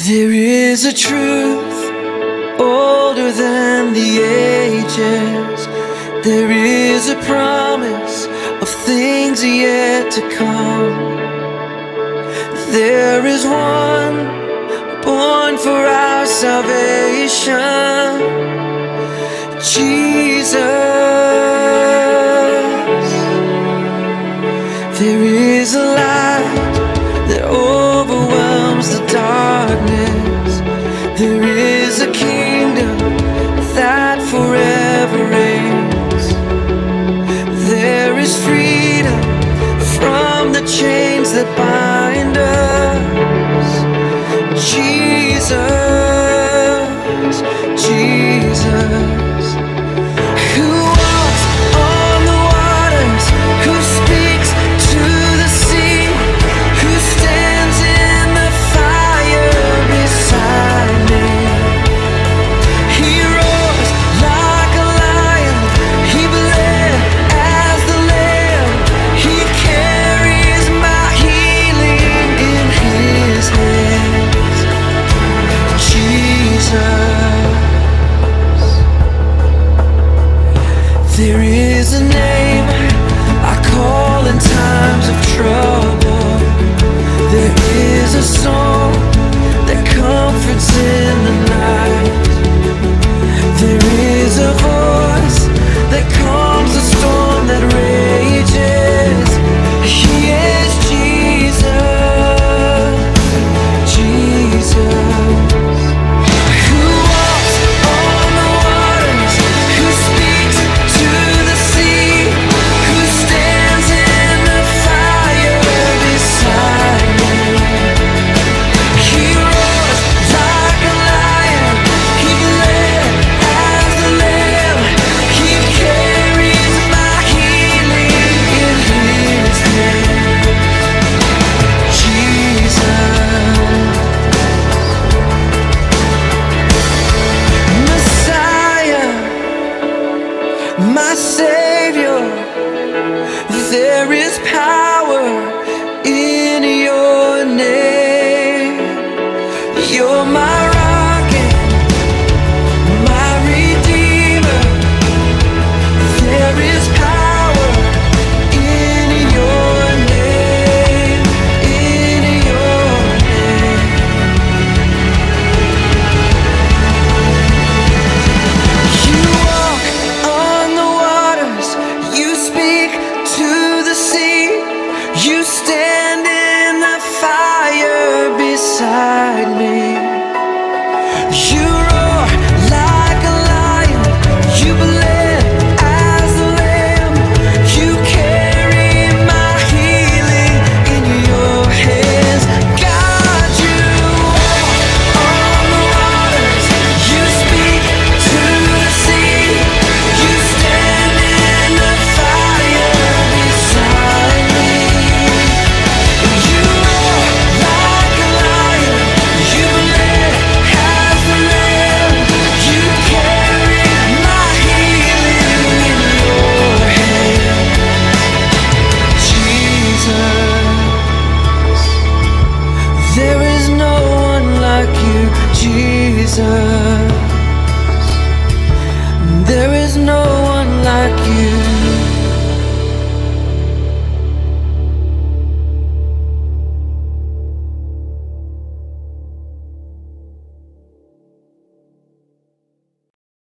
There is a truth older than the ages. There is a promise of things yet to come. There is one born for our salvation, Jesus. There is a light that overwhelms the darkness. There is a kingdom that forever reigns. There is freedom from the chains that bind us. Jesus, Jesus, who walks on the waters, who speaks to the sea, who stands in the fire beside me. He roars like a lion, he bled as the lamb, he carries my healing in his hands. Jesus. There is a name I call in times of trouble. There is a song that comforts in the night. There is a voice that calms the storm that rages. He is Jesus, Jesus. Who walks on the waters, who speaks to the sea, who stands in the fire beside me. He roars like a lion, he bled as the lamb, he carries my healing in his hands. Jesus, Messiah, my Saviour. There is power in your name. You're my rock and my redeemer. There is power in your name, in your name. You walk on the waters, you speak to the sea, you stand in the fire beside me. You roar like a lion, you bled as the lamb, you carry my healing in your hands. God, you walk on the waters, you speak to the sea, you stand in the fire beside me. You roar like a lion, you bled as the lamb, you carry my healing in your hands. Jesus, there is no one like you, Jesus.